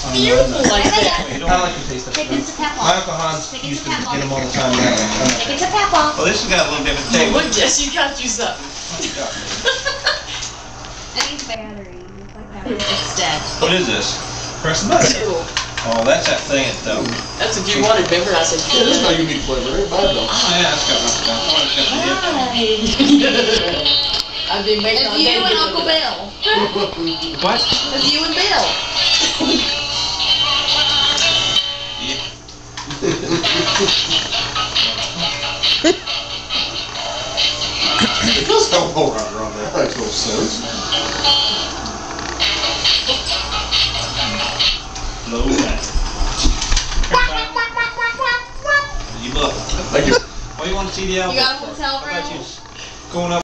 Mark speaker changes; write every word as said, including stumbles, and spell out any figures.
Speaker 1: beautiful like that.
Speaker 2: I like the taste of
Speaker 1: Take
Speaker 2: it.
Speaker 1: it to tap
Speaker 2: My
Speaker 1: off.
Speaker 2: Uncle Hans
Speaker 1: Take it
Speaker 2: used
Speaker 1: to
Speaker 2: to
Speaker 1: tap
Speaker 2: get them all
Speaker 1: off.
Speaker 2: the time. Now.
Speaker 1: Take it to tap off.
Speaker 3: Well, this has got a little different taste.
Speaker 4: Look, Jess, you got you something.
Speaker 1: I need battery. It's like battery.
Speaker 4: It's dead.
Speaker 3: What is this?
Speaker 2: Press the button.
Speaker 4: Ew.
Speaker 3: Oh, that's that thing at the...
Speaker 4: That's what you wanted, remember? I said,
Speaker 5: Yeah, this is not unique flavor. It ain't bad though.
Speaker 3: Oh, yeah, it's got nothing. I want it's got the dip.
Speaker 4: I've been making
Speaker 1: It's you and Uncle Bill.
Speaker 2: What?
Speaker 1: It's you and Bill.
Speaker 5: It does have a hole right around there. That makes no sense.
Speaker 3: Low back. You look.
Speaker 5: Thank you.
Speaker 3: What do you want to see the album?
Speaker 1: You got a hotel
Speaker 3: I thought you
Speaker 1: room?
Speaker 3: was going up.